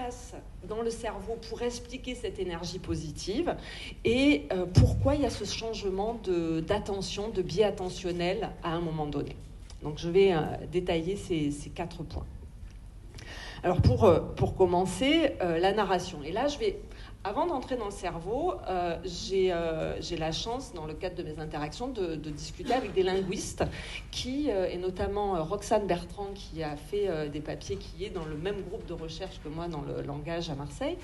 passe dans le cerveau pour expliquer cette énergie positive et pourquoi il y a ce changement d'attention, de biais attentionnel à un moment donné. Donc je vais détailler ces 4 points. Alors pour commencer, la narration. Et là, avant d'entrer dans le cerveau, j'ai la chance, dans le cadre de mes interactions, de discuter avec des linguistes et notamment Roxane Bertrand, qui a fait des papiers, qui est dans le même groupe de recherche que moi dans le langage à Marseille.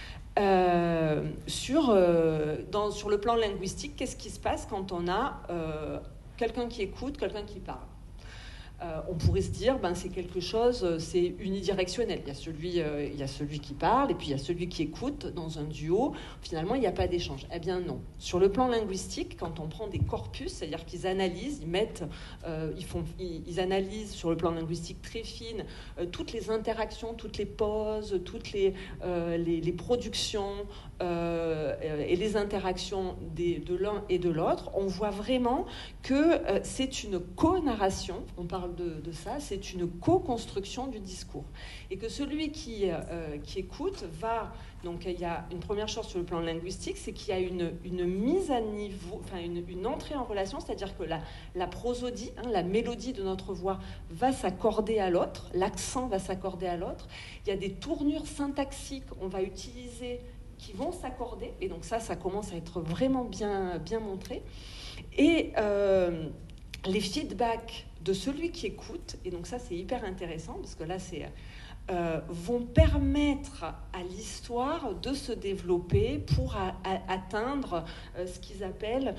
Sur le plan linguistique, qu'est-ce qui se passe quand on a quelqu'un qui écoute, quelqu'un qui parle? On pourrait se dire, c'est quelque chose, c'est unidirectionnel. Il y a celui qui parle et puis il y a celui qui écoute dans un duo. Finalement, il n'y a pas d'échange. Eh bien non. Sur le plan linguistique, quand on prend des corpus, c'est-à-dire qu'ils analysent, ils analysent sur le plan linguistique très fine toutes les interactions, toutes les pauses, toutes les productions et les interactions de l'un et de l'autre. On voit vraiment que c'est une co-narration. On parle de ça, c'est une co-construction du discours. Et que celui qui écoute va... Donc il y a une première chose sur le plan linguistique, c'est qu'il y a une mise à niveau, enfin une entrée en relation, c'est-à-dire que la prosodie, la mélodie de notre voix va s'accorder à l'autre, l'accent va s'accorder à l'autre. Il y a des tournures syntaxiques qu'on va utiliser qui vont s'accorder, et donc ça commence à être vraiment bien montré. Et les feedbacks de celui qui écoute, et donc ça c'est hyper intéressant parce que là vont permettre à l'histoire de se développer pour atteindre ce qu'ils appellent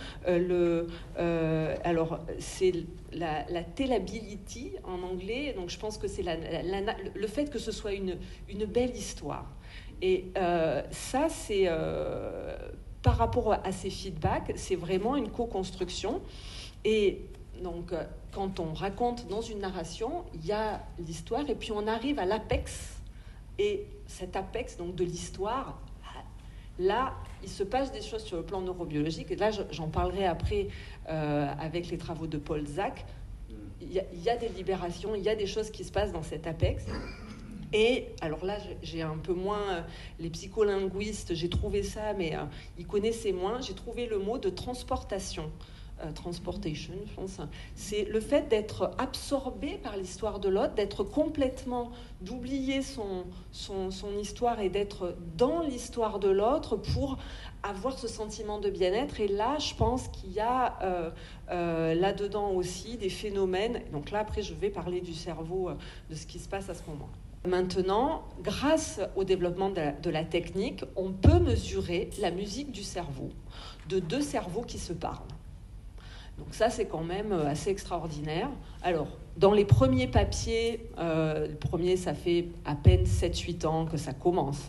alors c'est la tellability en anglais, donc je pense que c'est le fait que ce soit une belle histoire. Et ça c'est par rapport à ces feedbacks, c'est vraiment une co-construction. Et donc, quand on raconte dans une narration, il y a l'histoire et puis on arrive à l'apex. Et cet apex donc, de l'histoire, là, il se passe des choses sur le plan neurobiologique. Et là, j'en parlerai après avec les travaux de Paul Zak. Il y a des libérations, il y a des choses qui se passent dans cet apex. Et alors là, j'ai un peu moins... les psycholinguistes, j'ai trouvé ça, mais ils connaissaient moins. J'ai trouvé le mot de transportation. Transportation, je pense. C'est le fait d'être absorbé par l'histoire de l'autre, d'oublier son histoire et d'être dans l'histoire de l'autre pour avoir ce sentiment de bien-être. Et là, je pense qu'il y a là-dedans aussi des phénomènes. Donc là, après, je vais parler du cerveau, de ce qui se passe à ce moment. Maintenant, grâce au développement de la technique, on peut mesurer la musique du cerveau, de 2 cerveaux qui se parlent. Donc ça, c'est quand même assez extraordinaire. Alors, dans les premiers papiers, ça fait à peine 7-8 ans que ça commence.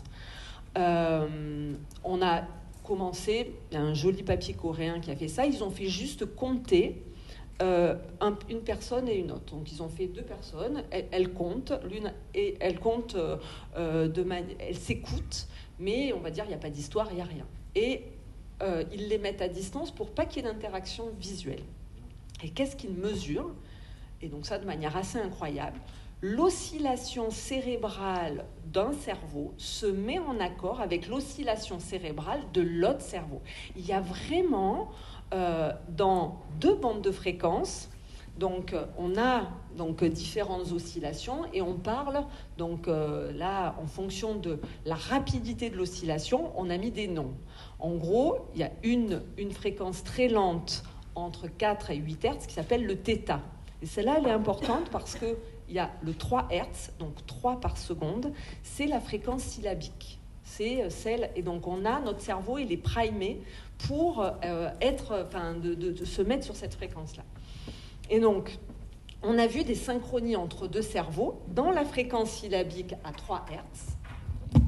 On a commencé, il y a un joli papier coréen qui a fait ça, ils ont fait juste compter une personne et une autre. Donc ils ont fait 2 personnes, elles comptent, elles s'écoutent, mais on va dire il n'y a pas d'histoire, il n'y a rien. Et ils les mettent à distance pour pas qu'il y ait d'interaction visuelle. Et qu'est-ce qu'ils mesurent? Et donc ça de manière assez incroyable, l'oscillation cérébrale d'un cerveau se met en accord avec l'oscillation cérébrale de l'autre cerveau. Il y a vraiment dans 2 bandes de fréquences, donc on a donc différentes oscillations et on parle donc là en fonction de la rapidité de l'oscillation, on a mis des noms. En gros, il y a une fréquence très lente entre 4 et 8 Hz qui s'appelle le θ. Et celle-là, elle est importante parce qu'il y a le 3 Hz, donc 3 par seconde, c'est la fréquence syllabique. C'est celle, et donc on a notre cerveau, il est primé pour de se mettre sur cette fréquence-là. Et donc, on a vu des synchronies entre 2 cerveaux dans la fréquence syllabique à 3 Hz,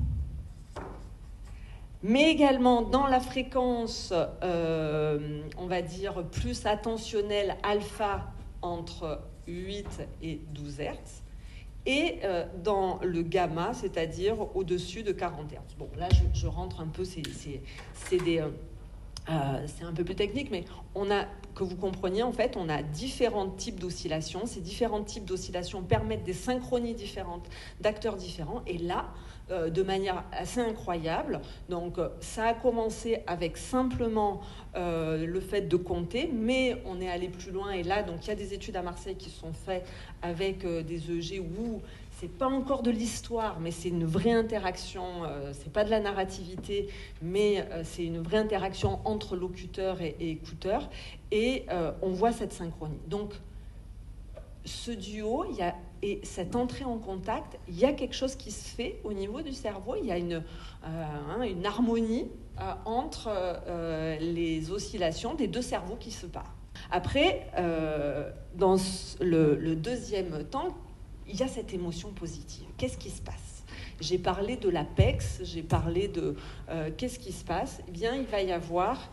mais également dans la fréquence, on va dire, plus attentionnelle alpha entre 8 et 12 Hz, et dans le gamma, c'est-à-dire au-dessus de 40 Hz. Bon, là, je rentre un peu, c'est c'est un peu plus technique, mais que vous compreniez, en fait, on a différents types d'oscillations. Ces différents types d'oscillations permettent des synchronies différentes d'acteurs différents. Et là, de manière assez incroyable, donc ça a commencé avec simplement le fait de compter, mais on est allé plus loin. Et là, donc il y a des études à Marseille qui sont faites avec des EEG où c'est pas encore de l'histoire, mais c'est une vraie interaction. C'est pas de la narrativité, mais c'est une vraie interaction entre locuteur et écouteur. Et on voit cette synchronie. Donc, ce duo, et cette entrée en contact, il y a quelque chose qui se fait au niveau du cerveau. Il y a une harmonie entre les oscillations des deux cerveaux qui se parlent. Après, dans le deuxième temps, il y a cette émotion positive. Qu'est-ce qui se passe ? J'ai parlé de l'APEX, j'ai parlé de qu'est-ce qui se passe ? Eh bien, il va y avoir...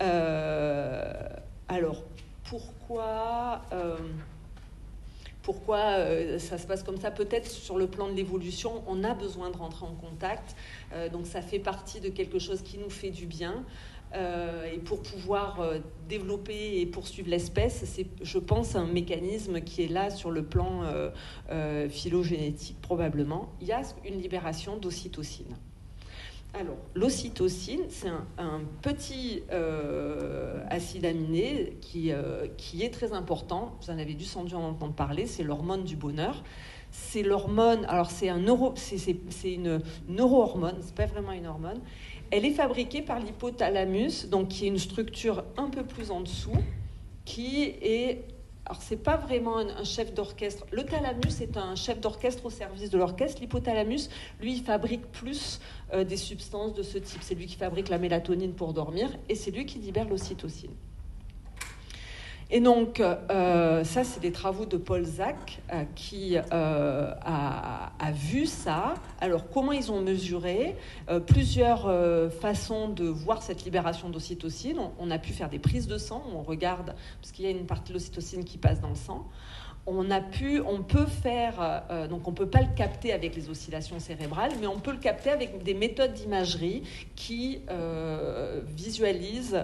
alors, pourquoi ça se passe comme ça ? Peut-être sur le plan de l'évolution, on a besoin de rentrer en contact. Donc, ça fait partie de quelque chose qui nous fait du bien. Et pour pouvoir développer et poursuivre l'espèce, c'est, je pense, un mécanisme qui est là sur le plan phylogénétique, probablement. Il y a une libération d'ocytocine. Alors, l'ocytocine, c'est un petit acide aminé qui est très important. Vous en avez dû sans doute en entendre parler. C'est l'hormone du bonheur. C'est l'hormone. Alors, c'est une neurohormone. C'est pas vraiment une hormone. Elle est fabriquée par l'hypothalamus, donc qui est une structure un peu plus en dessous, qui est... Alors, c'est pas vraiment un chef d'orchestre. Le thalamus est un chef d'orchestre au service de l'orchestre. L'hypothalamus, lui, il fabrique plus des substances de ce type. C'est lui qui fabrique la mélatonine pour dormir et c'est lui qui libère l'ocytocine. Et donc, ça, c'est des travaux de Paul Zak qui a vu ça. Alors, comment ils ont mesuré ? Plusieurs façons de voir cette libération d'ocytocine. On a pu faire des prises de sang où on regarde, parce qu'il y a une partie de l'ocytocine qui passe dans le sang. On peut faire, donc on ne peut pas le capter avec les oscillations cérébrales, mais on peut le capter avec des méthodes d'imagerie qui visualisent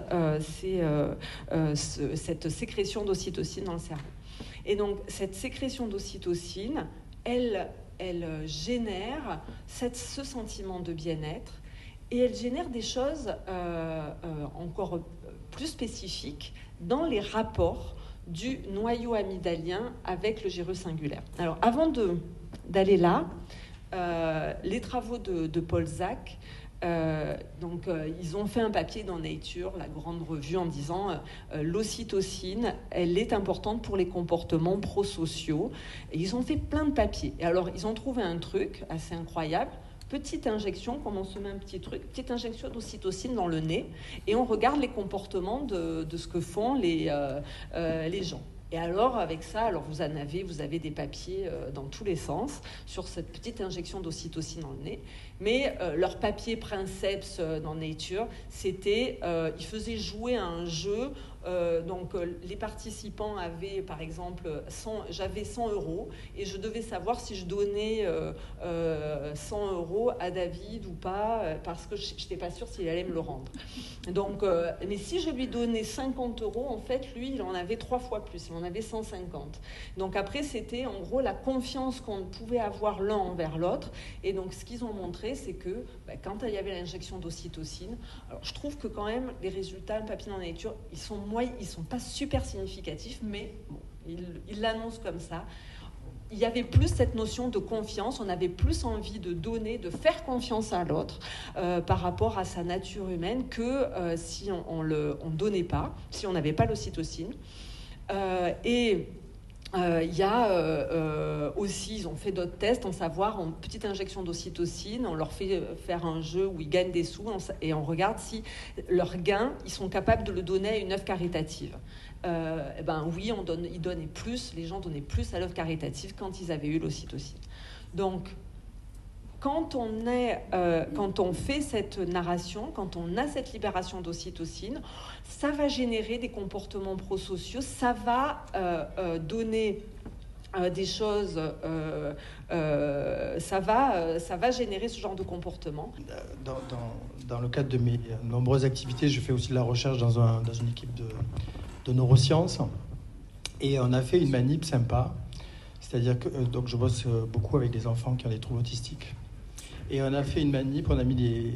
cette sécrétion d'ocytocine dans le cerveau. Et donc cette sécrétion d'ocytocine, elle génère ce sentiment de bien-être et elle génère des choses encore plus spécifiques dans les rapports du noyau amygdalien avec le gyrus singulaire. Alors, avant d'aller là, les travaux de Paul Zak, ils ont fait un papier dans Nature, la grande revue, en disant l'ocytocine, elle est importante pour les comportements prosociaux. Et ils ont fait plein de papiers. Et alors, ils ont trouvé un truc assez incroyable. Petite injection, comme on se met un petit truc, petite injection d'ocytocine dans le nez, et on regarde les comportements de ce que font les gens. Et alors, avec ça, vous avez des papiers dans tous les sens sur cette petite injection d'ocytocine dans le nez. Mais leur papier princeps dans Nature, c'était, ils faisaient jouer à un jeu. Les participants avaient, par exemple, j'avais 100 € et je devais savoir si je donnais 100 € à David ou pas, parce que je n'étais pas sûre s'il allait me le rendre. Donc, mais si je lui donnais 50 €, en fait, lui, il en avait 3 fois plus, il en avait 150. Donc après, c'était en gros la confiance qu'on pouvait avoir l'un envers l'autre. Et donc, ce qu'ils ont montré, c'est que quand il y avait l'injection d'ocytocine, alors je trouve que quand même, les résultats, le papier dans la Nature, ils sont pas super significatifs, mais bon, ils l'annoncent comme ça. Il y avait plus cette notion de confiance, on avait plus envie de donner, de faire confiance à l'autre par rapport à sa nature humaine que si on donnait pas, si on n'avait pas l'ocytocine. Il y a aussi, ils ont fait d'autres tests, en savoir, en petite injection d'ocytocine, on leur fait faire un jeu où ils gagnent des sous et on regarde si leur gain, ils sont capables de le donner à une œuvre caritative. Oui, ils donnaient plus, les gens donnaient plus à l'œuvre caritative quand ils avaient eu l'ocytocine. Donc, quand on fait cette narration, quand on a cette libération d'ocytocine, ça va générer des comportements prosociaux, ça va donner des choses, ça va générer ce genre de comportement. Dans le cadre de mes nombreuses activités, je fais aussi de la recherche dans une équipe de neurosciences. Et on a fait une manip sympa. C'est-à-dire que donc je bosse beaucoup avec des enfants qui ont des troubles autistiques. Et on a fait une manip, on a mis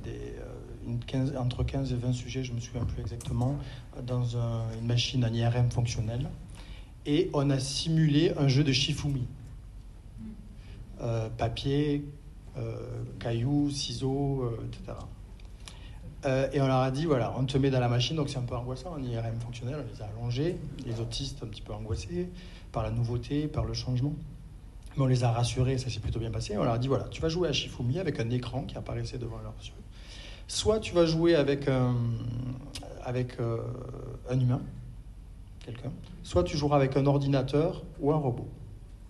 entre 15 et 20 sujets, je ne me souviens plus exactement, dans une machine en IRM fonctionnelle. Et on a simulé un jeu de Shifumi. Papier, cailloux, ciseaux, etc. Et on leur a dit, voilà, on te met dans la machine, donc c'est un peu angoissant, en IRM fonctionnel, on les a allongés, les autistes un petit peu angoissés par la nouveauté, par le changement. Mais on les a rassurés, ça s'est plutôt bien passé. On leur a dit, voilà, tu vas jouer à Shifumi avec un écran qui apparaissait devant leurs yeux. Soit tu vas jouer avec un humain, quelqu'un, soit tu joueras avec un ordinateur ou un robot. Okay ?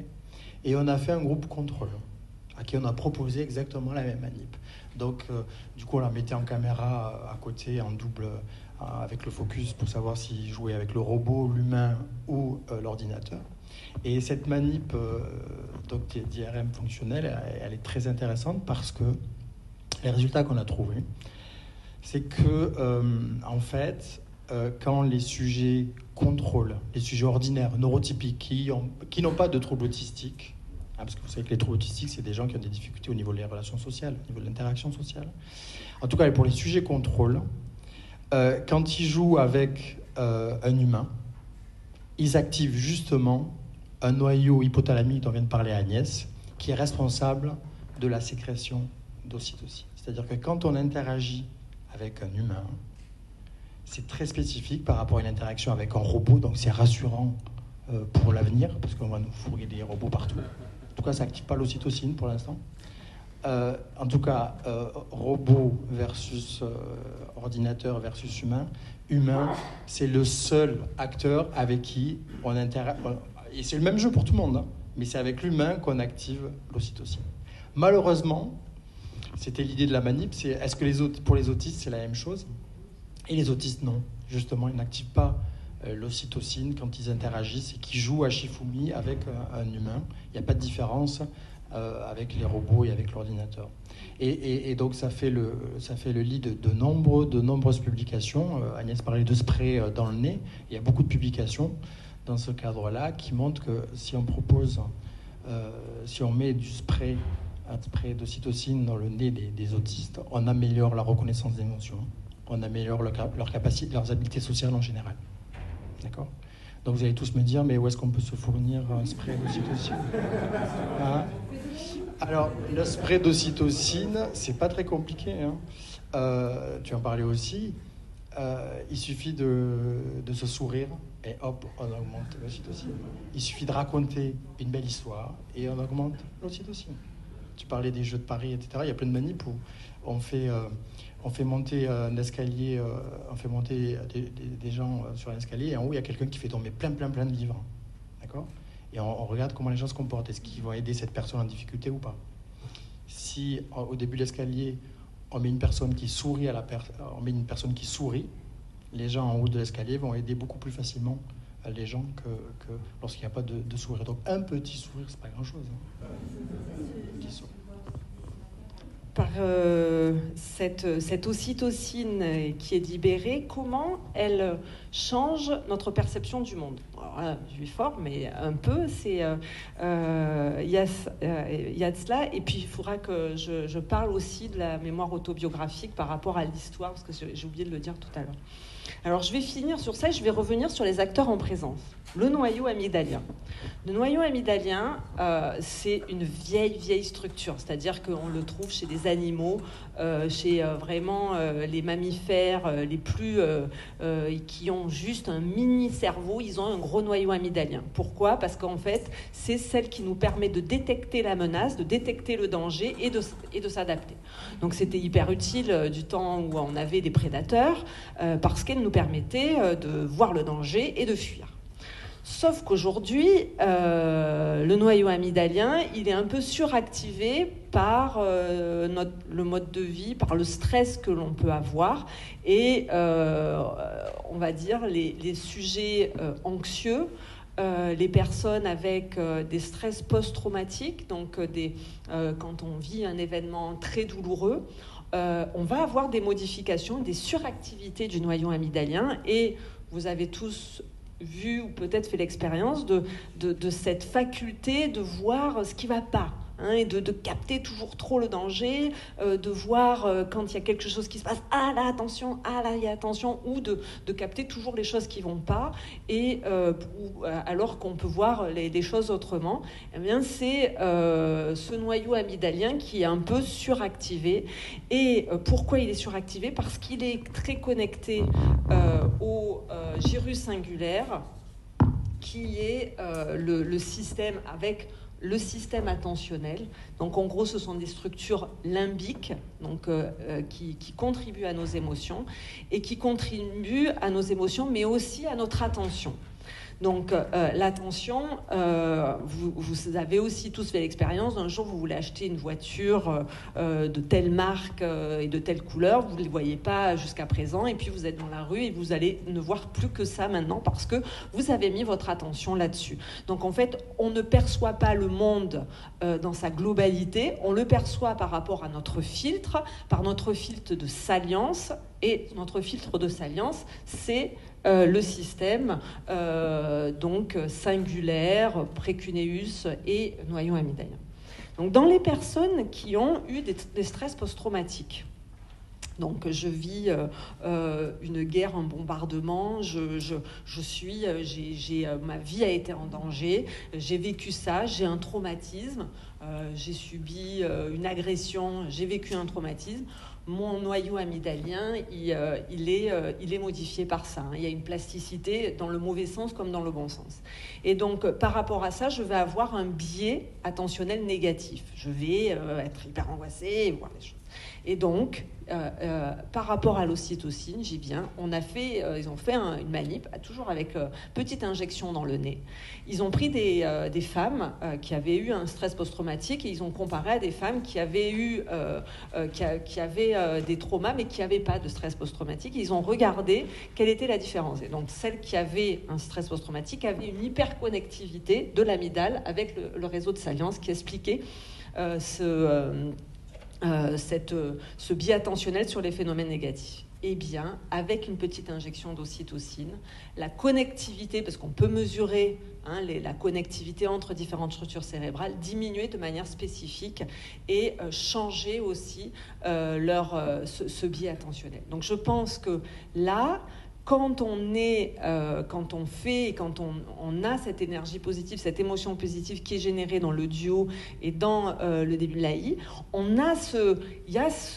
Et on a fait un groupe contrôle à qui on a proposé exactement la même manip. Donc, du coup, on la mettait en caméra à côté, en double, avec le focus pour savoir s'ils jouaient avec le robot, l'humain ou l'ordinateur. Et cette manip d'IRM fonctionnelle, elle est très intéressante parce que les résultats qu'on a trouvés, c'est que, en fait, quand les sujets contrôlent, les sujets ordinaires, neurotypiques, qui n'ont pas de troubles autistiques, parce que vous savez que les troubles autistiques, c'est des gens qui ont des difficultés au niveau des relations sociales, au niveau de l'interaction sociale. En tout cas, pour les sujets contrôle, quand ils jouent avec un humain, ils activent justement un noyau hypothalamique dont vient de parler Agnès, qui est responsable de la sécrétion d'ocytocine. C'est-à-dire que quand on interagit avec un humain, c'est très spécifique par rapport à une interaction avec un robot, donc c'est rassurant pour l'avenir, parce qu'on va nous fourguer des robots partout. En tout cas, ça n'active pas l'ocytocine pour l'instant. En tout cas, robot versus ordinateur versus humain. Humain, c'est le seul acteur avec qui on interagit. Et c'est le même jeu pour tout le monde, hein, mais c'est avec l'humain qu'on active l'ocytocine. Malheureusement, c'était l'idée de la manip, c'est est-ce que pour les autistes, c'est la même chose ? Et les autistes, non. Justement, ils n'activent pas l'ocytocine quand ils interagissent et qu'ils jouent à Shifumi avec un humain. Il n'y a pas de différence avec les robots et avec l'ordinateur. Et donc, ça fait le lit de nombreuses publications. Agnès parlait de spray dans le nez. Il y a beaucoup de publications dans ce cadre-là qui montrent que si on met un spray d'ocytocine dans le nez des autistes, on améliore la reconnaissance d'émotions, on améliore leur capacité, leurs habiletés sociales en général. D'accord ? Donc vous allez tous me dire, mais où est-ce qu'on peut se fournir un spray d'ocytocine ? Hein ? Alors, le spray d'ocytocine, c'est pas très compliqué. Hein. Tu en parlais aussi. Il suffit de se sourire et hop, on augmente l'ocytocine. Il suffit de raconter une belle histoire et on augmente l'ocytocine. Tu parlais des jeux de paris, etc. Il y a plein de manips où on fait monter un escalier, on fait monter des gens sur un escalier et en haut, il y a quelqu'un qui fait tomber plein de livres. D'accord ? Et on regarde comment les gens se comportent. Est-ce qu'ils vont aider cette personne en difficulté ou pas ? Si au début de l'escalier, on met une personne qui sourit les gens en haut de l'escalier vont aider beaucoup plus facilement les gens que lorsqu'il n'y a pas de sourire. Donc un petit sourire, c'est pas grand-chose. Hein. Petit sourire. Par cette ocytocine qui est libérée, comment elle change notre perception du monde ? Alors là, je suis fort, mais un peu, il y a de cela. Et puis, il faudra que je parle aussi de la mémoire autobiographique par rapport à l'histoire, parce que j'ai oublié de le dire tout à l'heure. Alors, je vais finir sur ça et je vais revenir sur les acteurs en présence. Le noyau amygdalien. Le noyau amygdalien, c'est une vieille structure, c'est-à-dire qu'on le trouve chez des animaux, chez vraiment les mammifères les plus qui ont juste un mini cerveau, ils ont un gros noyau amygdalien. Pourquoi ? Parce qu'en fait, c'est celle qui nous permet de détecter la menace, de détecter le danger et de s'adapter. Donc c'était hyper utile du temps où on avait des prédateurs, parce qu'elle nous permettait de voir le danger et de fuir. Sauf qu'aujourd'hui, le noyau amygdalien, il est un peu suractivé par le mode de vie, par le stress que l'on peut avoir. Et on va dire les sujets anxieux les personnes avec des stress post-traumatiques, donc quand on vit un événement très douloureux, on va avoir des modifications, des suractivités du noyau amygdalien, et vous avez tous vu ou peut-être fait l'expérience de cette faculté de voir ce qui ne va pas. Et de capter toujours trop le danger, de voir quand il y a quelque chose qui se passe, ah là attention, ah là il y a attention, ou de capter toujours les choses qui ne vont pas, et alors qu'on peut voir les choses autrement. Eh bien, c'est ce noyau amygdalien qui est un peu suractivé. Et pourquoi il est suractivé ? Parce qu'il est très connecté au gyrus singulaire, qui est le système avec le système attentionnel. Donc en gros, ce sont des structures limbiques, donc, qui contribuent à nos émotions, et qui contribuent à nos émotions, mais aussi à notre attention. Donc l'attention, vous avez aussi tous fait l'expérience, d'un jour vous voulez acheter une voiture de telle marque et de telle couleur, vous ne les voyez pas jusqu'à présent, et puis vous êtes dans la rue et vous allez ne voir plus que ça maintenant parce que vous avez mis votre attention là-dessus. Donc en fait, on ne perçoit pas le monde dans sa globalité, on le perçoit par rapport à notre filtre, par notre filtre de salience, et notre filtre de salience, c'est le système donc singulaire, précuneus et noyau amygdalien. Donc dans les personnes qui ont eu des stress post-traumatiques, donc je vis une guerre, un bombardement, ma vie a été en danger, j'ai vécu ça, j'ai un traumatisme, j'ai subi une agression, j'ai vécu un traumatisme. Mon noyau amygdalien, il est modifié par ça. Il y a une plasticité dans le mauvais sens comme dans le bon sens. Et donc, par rapport à ça, je vais avoir un biais attentionnel négatif. Je vais être hyper angoissée et voir les choses. Et donc, par rapport à l'ocytocine, j'y viens. Ils ont fait une manip, toujours avec petite injection dans le nez. Ils ont pris des femmes qui avaient eu un stress post-traumatique et ils ont comparé à des femmes qui avaient eu des traumas mais qui n'avaient pas de stress post-traumatique. Ils ont regardé quelle était la différence. Et donc, celles qui avaient un stress post-traumatique avaient une hyperconnectivité de l'amygdale avec le réseau de salience qui expliquait ce biais attentionnel sur les phénomènes négatifs. Eh bien, avec une petite injection d'ocytocine, la connectivité, parce qu'on peut mesurer la connectivité entre différentes structures cérébrales, diminuer de manière spécifique et changer aussi ce biais attentionnel. Donc je pense que là, quand on a cette énergie positive, cette émotion positive qui est générée dans le duo et dans le début de l'AI, il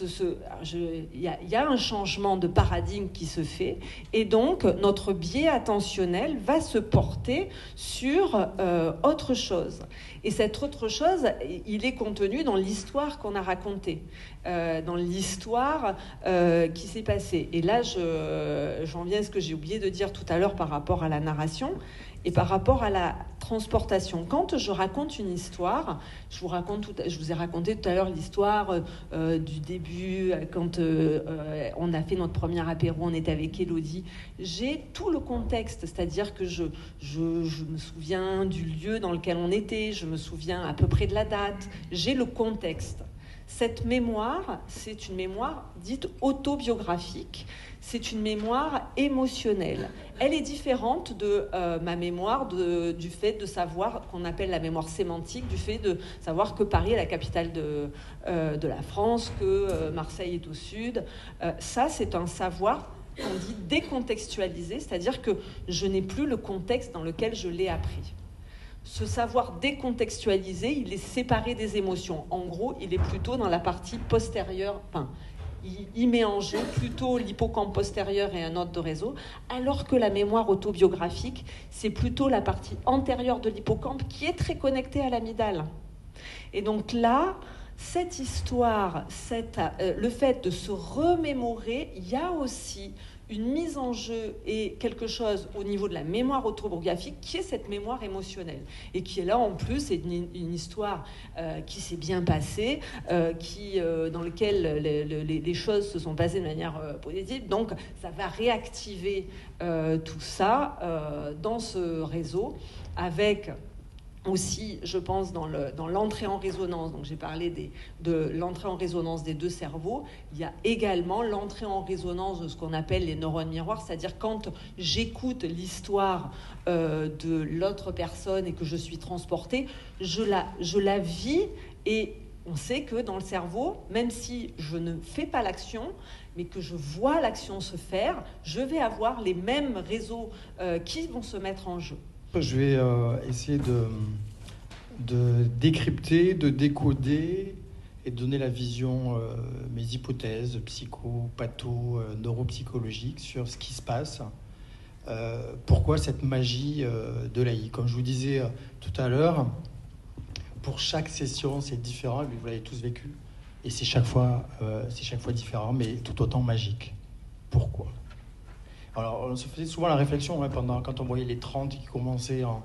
y a un changement de paradigme qui se fait, et donc notre biais attentionnel va se porter sur autre chose. Et cette autre chose, il est contenu dans l'histoire qu'on a racontée, dans l'histoire qui s'est passée. Et là, j'en viens à ce que j'ai oublié de dire tout à l'heure par rapport à la narration et par rapport à la transportation. Quand je raconte une histoire, je vous ai raconté tout à l'heure l'histoire du début, quand on a fait notre premier apéro, on était avec Élodie. J'ai tout le contexte, c'est-à-dire que je me souviens du lieu dans lequel on était, je me souviens à peu près de la date, j'ai le contexte. Cette mémoire, c'est une mémoire dite autobiographique, c'est une mémoire émotionnelle. Elle est différente de ma mémoire du fait de savoir, qu'on appelle la mémoire sémantique, du fait de savoir que Paris est la capitale de la France, que Marseille est au sud. Ça, c'est un savoir qu'on dit décontextualisé, c'est-à-dire que je n'ai plus le contexte dans lequel je l'ai appris. Ce savoir décontextualisé, il est séparé des émotions. En gros, il est plutôt dans la partie postérieure, il met en jeu plutôt l'hippocampe postérieur et un autre de réseau, alors que la mémoire autobiographique, c'est plutôt la partie antérieure de l'hippocampe qui est très connectée à l'amygdale. Et donc là, cette histoire, le fait de se remémorer, il y a aussi une mise en jeu et quelque chose au niveau de la mémoire autobiographique qui est cette mémoire émotionnelle et qui est là en plus, c'est une histoire qui s'est bien passée, dans laquelle les choses se sont passées de manière positive, donc ça va réactiver tout ça dans ce réseau avec aussi, je pense, dans l'entrée en résonance, donc j'ai parlé de l'entrée en résonance des deux cerveaux, il y a également l'entrée en résonance de ce qu'on appelle les neurones miroirs, c'est-à-dire quand j'écoute l'histoire de l'autre personne et que je suis transportée, je la vis, et on sait que dans le cerveau, même si je ne fais pas l'action, mais que je vois l'action se faire, je vais avoir les mêmes réseaux qui vont se mettre en jeu. Je vais essayer de décrypter, de décoder et de donner la vision, mes hypothèses neuropsychologiques sur ce qui se passe. Pourquoi cette magie de l'AI? Comme je vous disais tout à l'heure, pour chaque session, c'est différent, mais vous l'avez tous vécu. Et c'est chaque fois différent, mais tout autant magique. Pourquoi? Alors, on se faisait souvent la réflexion quand on voyait les 30 qui commençaient en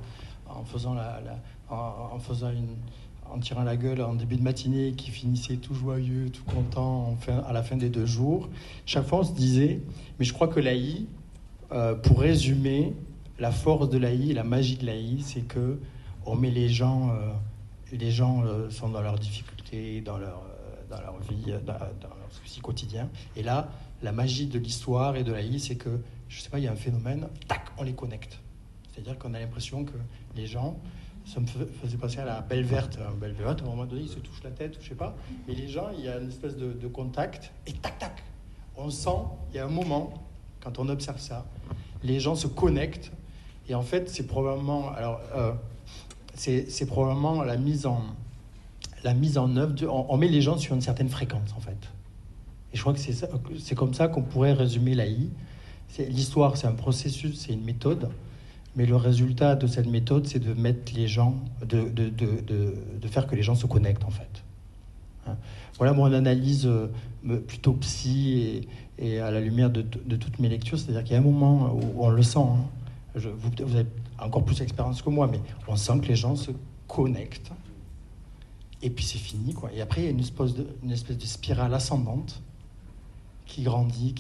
tirant la gueule en début de matinée, qui finissaient tout joyeux, tout content à la fin des 2 jours. Chaque fois, on se disait, mais je crois que l'AI, pour résumer, la force de l'AI, la magie de l'AI, c'est que on met les gens sont dans leurs difficultés, dans leur vie, dans leur souci quotidien. Et là, la magie de l'histoire et de l'AI, c'est que, je sais pas, il y a un phénomène, tac, on les connecte. C'est-à-dire qu'on a l'impression que les gens, ça me faisait passer à la belle verte. À un moment donné, ils se touchent la tête, je sais pas. Mais les gens, il y a une espèce de contact, et tac, tac, on sent, il y a un moment, quand on observe ça, les gens se connectent. Et en fait, c'est probablement, c'est probablement la mise en œuvre, on met les gens sur une certaine fréquence, en fait. Et je crois que c'est comme ça qu'on pourrait résumer l'AI. L'histoire, c'est un processus, c'est une méthode, mais le résultat de cette méthode, c'est de mettre les gens, de faire que les gens se connectent, en fait. Voilà mon analyse plutôt psy et à la lumière de toutes mes lectures. C'est-à-dire qu'il y a un moment où on le sent, vous avez encore plus d'expérience que moi, mais on sent que les gens se connectent, et puis c'est fini, quoi. Et après, il y a une espèce de spirale ascendante qui grandit.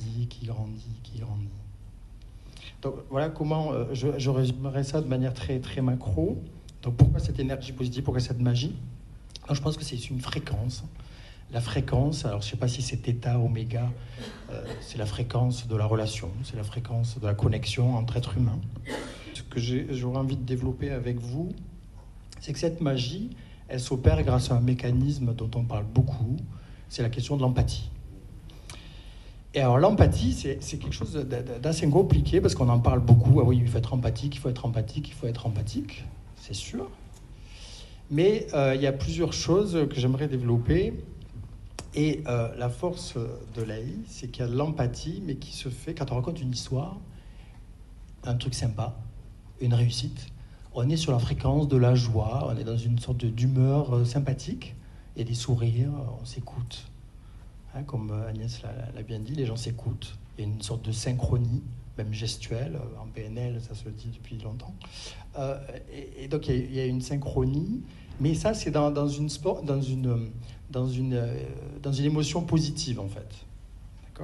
Donc voilà comment je résumerai ça de manière très, très macro. Donc pourquoi cette énergie positive, pourquoi cette magie? Alors, je pense que c'est une fréquence. La fréquence, alors je ne sais pas si c'est θ, oméga, c'est la fréquence de la relation, c'est la fréquence de la connexion entre êtres humains. Ce que j'aurais envie de développer avec vous, c'est que cette magie, elle s'opère grâce à un mécanisme dont on parle beaucoup, c'est la question de l'empathie. Et alors l'empathie, c'est quelque chose d'assez compliqué parce qu'on en parle beaucoup. Ah oui, il faut être empathique, c'est sûr. Mais il y a plusieurs choses que j'aimerais développer. Et la force de l'AI, c'est qu'il y a de l'empathie, mais qui se fait quand on raconte une histoire, un truc sympa, une réussite. On est sur la fréquence de la joie, on est dans une sorte d'humeur sympathique, il y a des sourires, on s'écoute. Comme Agnès l'a bien dit, les gens s'écoutent. Il y a une sorte de synchronie, même gestuelle. En PNL, ça se dit depuis longtemps. Et donc, il y a une synchronie. Mais ça, c'est dans une émotion positive, en fait. D'accord ?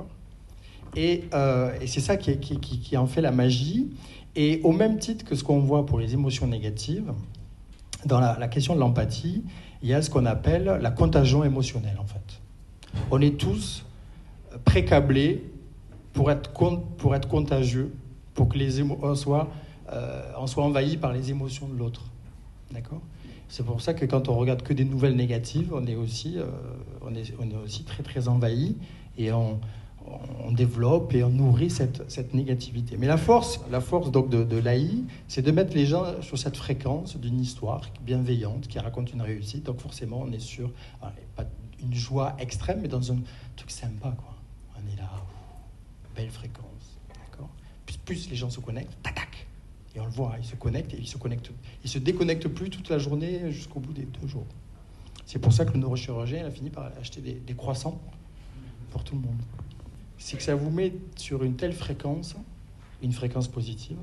Et c'est ça qui en fait la magie. Et au même titre que ce qu'on voit pour les émotions négatives, dans la question de l'empathie, il y a ce qu'on appelle la contagion émotionnelle, en fait. On est tous précablés pour être contagieux, pour que on soit envahis par les émotions de l'autre. D'accord ? C'est pour ça que quand on regarde que des nouvelles négatives, on est aussi très très envahi et on développe et on nourrit cette négativité. Mais la force donc de l'AI, c'est de mettre les gens sur cette fréquence d'une histoire bienveillante qui raconte une réussite. Donc forcément, on est sur pas une joie extrême, mais dans un truc sympa, quoi. On est là, belle fréquence, d'accord. Plus les gens se connectent, tac, tac, et on le voit, ils se connectent et ils se déconnectent plus toute la journée jusqu'au bout des 2 jours. C'est pour ça que le neurochirurgien a fini par acheter des croissants pour tout le monde. c'est que ça vous met sur une telle fréquence, une fréquence positive,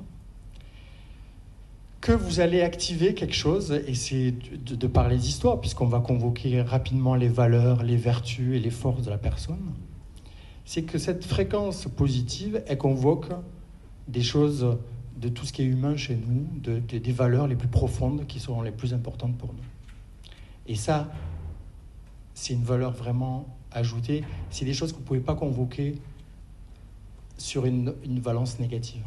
que vous allez activer quelque chose, et c'est de par les histoires, puisqu'on va convoquer rapidement les valeurs, les vertus et les forces de la personne, c'est que cette fréquence positive, elle convoque des choses de tout ce qui est humain chez nous, des valeurs les plus profondes qui seront les plus importantes pour nous. Et ça, c'est une valeur vraiment ajoutée. C'est des choses que vous ne pouvez pas convoquer sur une valence négative.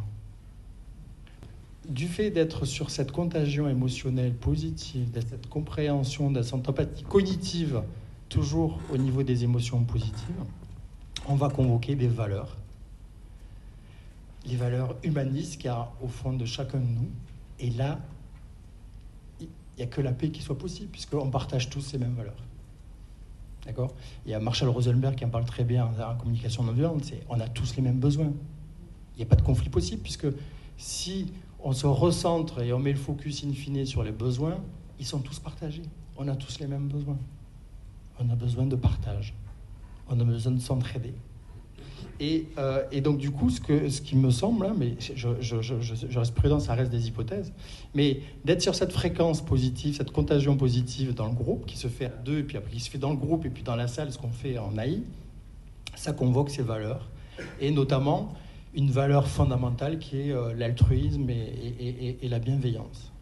Du fait d'être sur cette contagion émotionnelle positive, de cette compréhension, de cette empathie cognitive, toujours au niveau des émotions positives, on va convoquer des valeurs. Les valeurs humanistes qu'il y a au fond de chacun de nous. Et là, il n'y a que la paix qui soit possible, puisqu'on partage tous ces mêmes valeurs. D'accord ? Il y a Marshall Rosenberg qui en parle très bien en communication non violente, c'est on a tous les mêmes besoins. Il n'y a pas de conflit possible, puisque si on se recentre et on met le focus in fine sur les besoins, ils sont tous partagés. On a tous les mêmes besoins. On a besoin de partage. On a besoin de s'entraider. Et donc du coup, ce qui me semble, hein, mais je reste prudent, ça reste des hypothèses, mais d'être sur cette fréquence positive, cette contagion positive dans le groupe, qui se fait à deux, et puis après qui se fait dans le groupe, et puis dans la salle, ce qu'on fait en AI, ça convoque ces valeurs, et notamment une valeur fondamentale qui est l'altruisme et la bienveillance.